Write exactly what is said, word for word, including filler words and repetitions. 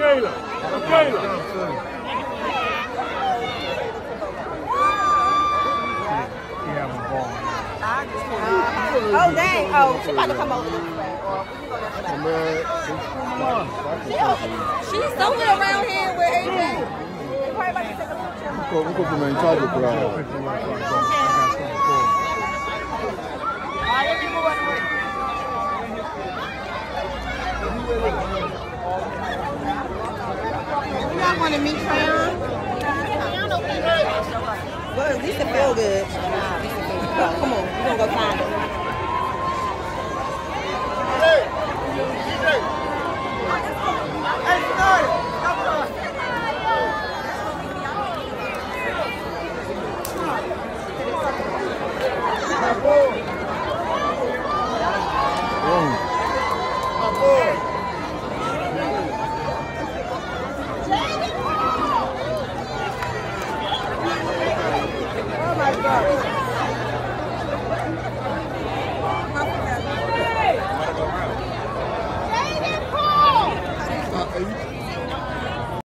Kayla. Kayla. Oh, dang. Oh, she about to come over this way. She's somewhere around here with A J. They probably about to take a picture. We'll go from in charge of the crowd. You not want to meet Trayon? Well, at least it feel good. Oh, come on, we're gonna go find her.